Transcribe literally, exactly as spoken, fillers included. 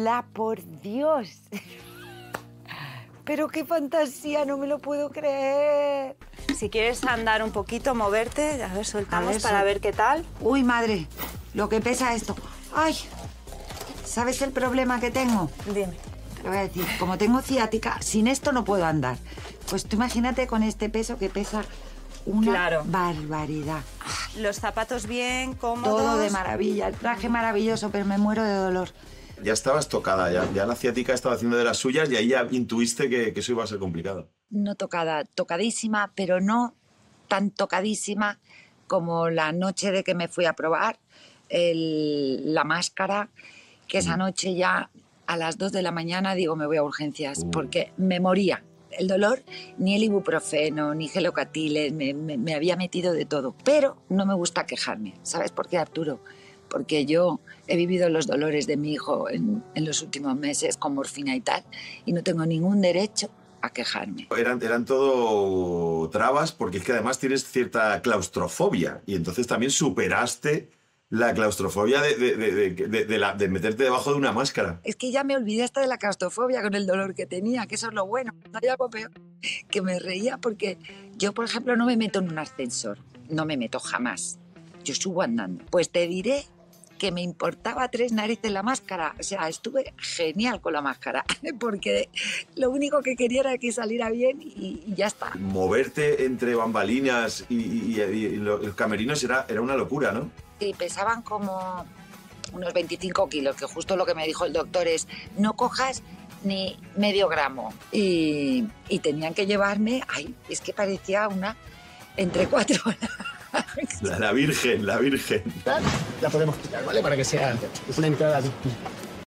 verdad, por Dios. Pero qué fantasía, no me lo puedo creer. Si quieres andar un poquito, moverte, a ver, soltamos A ver, para sol- ver qué tal. Uy, madre, lo que pesa esto. Ay, ¿sabes el problema que tengo? Dime. Te lo voy a decir, como tengo ciática, sin esto no puedo andar. Pues tú imagínate con este peso que pesa una Claro. barbaridad. Los zapatos bien, cómodos. Todo de maravilla, el traje maravilloso, pero me muero de dolor. Ya estabas tocada, ya, ya la ciática estaba haciendo de las suyas y ahí ya intuiste que, que eso iba a ser complicado. No tocada, tocadísima, pero no tan tocadísima como la noche de que me fui a probar el- la máscara, que esa noche ya a las dos de la mañana digo me voy a urgencias, Uh. porque me moría. El dolor, ni el ibuprofeno, ni gelocatiles, me, me- me había metido de todo. Pero no me gusta quejarme. ¿Sabes por qué, Arturo? Porque yo he vivido los dolores de mi hijo en, en los últimos meses con morfina y tal, y no tengo ningún derecho a quejarme. Eran, eran todo trabas porque es que además tienes cierta claustrofobia y entonces también superaste la claustrofobia de, de, de, de, de- de la- de meterte debajo de una máscara. Es que ya me olvidé hasta de la claustrofobia con el dolor que tenía, que eso es lo bueno. Hay algo peor, que me reía porque yo, por ejemplo, no me meto en un ascensor. No me meto jamás. Yo subo andando. Pues te diré que me importaba tres narices la máscara. O sea, estuve genial con la máscara, porque lo único que quería era que saliera bien y, y ya está. Moverte entre bambalinas y, y- y- y los camerinos era, era una locura, ¿no? Y pesaban como unos veinticinco kilos, que justo lo que me dijo el doctor es no cojas ni medio gramo. Y, y tenían que llevarme, ay, es que parecía una entre cuatro. La, la virgen, la virgen. La podemos quitar, ¿vale? Para que sea una entrada